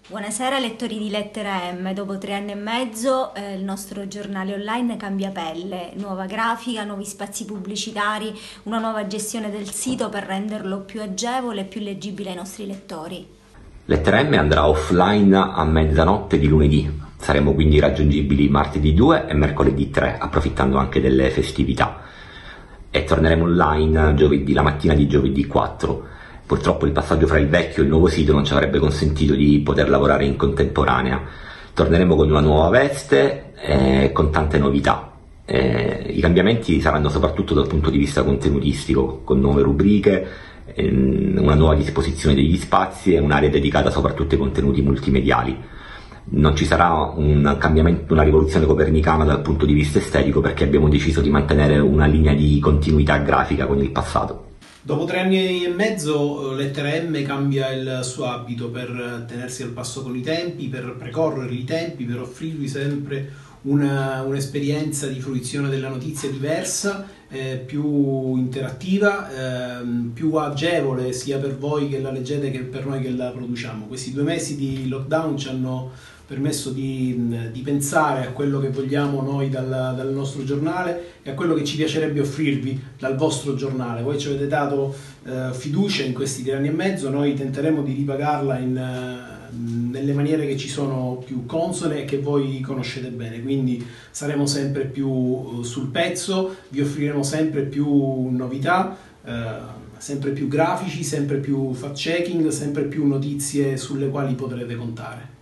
Buonasera lettori di Lettera M, dopo 3 anni e mezzo il nostro giornale online cambia pelle, nuova grafica, nuovi spazi pubblicitari, una nuova gestione del sito per renderlo più agevole e più leggibile ai nostri lettori. Lettera M andrà offline a mezzanotte di lunedì, saremo quindi raggiungibili martedì 2 e mercoledì 3, approfittando anche delle festività, e torneremo online la mattina di giovedì 4. Purtroppo il passaggio fra il vecchio e il nuovo sito non ci avrebbe consentito di poter lavorare in contemporanea. Torneremo con una nuova veste e con tante novità. I cambiamenti saranno soprattutto dal punto di vista contenutistico, con nuove rubriche, una nuova disposizione degli spazi e un'area dedicata soprattutto ai contenuti multimediali. Non ci sarà un cambiamento, una rivoluzione copernicana dal punto di vista estetico, perché abbiamo deciso di mantenere una linea di continuità grafica con il passato. Dopo 3 anni e mezzo Lettera M cambia il suo abito per tenersi al passo con i tempi, per precorrere i tempi, per offrirvi sempre un'esperienza di fruizione della notizia diversa, più interattiva, più agevole sia per voi che la leggete che per noi che la produciamo. Questi 2 mesi di lockdown ci hanno permesso di pensare a quello che vogliamo noi dal nostro giornale e a quello che ci piacerebbe offrirvi dal vostro giornale. Voi ci avete dato fiducia in questi 3 anni e mezzo, noi tenteremo di ripagarla nelle maniere che ci sono più consone e che voi conoscete bene, quindi saremo sempre più sul pezzo, vi offriremo sempre più novità, sempre più grafici, sempre più fact-checking, sempre più notizie sulle quali potrete contare.